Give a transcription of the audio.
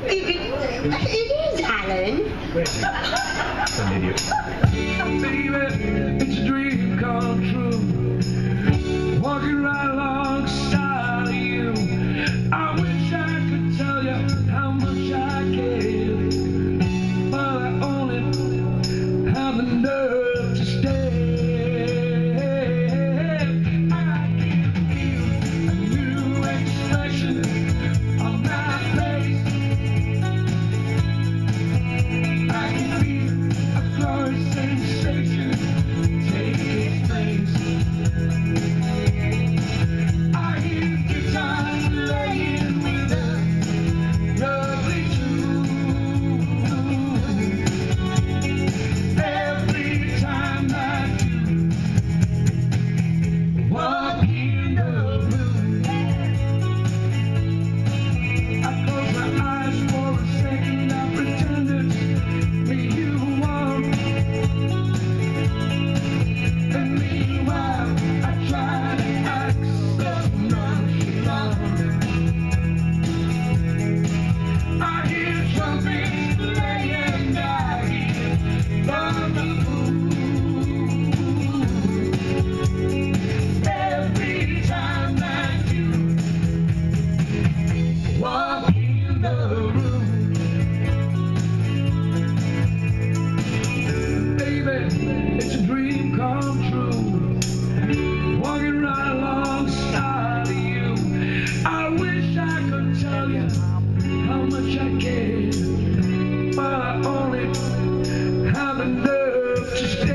It is, Alan. An idiot. Baby, it's a dream come true. Walking right alongside of you. I wish I could tell you how much I care, but I only have the nerve to stay. I can feel a new expression on my face. I can feel a glorious sensation take its place. I hear guitars playing with a lovely tune. Every time that you walk in the room, I close my eyes for a second. I pretend it's me you want, and meanwhile I try to act so nonchalant. I hear trumpets playing, I hear bugaboo. Every time that you walk in the room, baby, it's a dream come true. Walking right alongside of you. I wish I could tell you how much I care, but I only have the nerve to stay.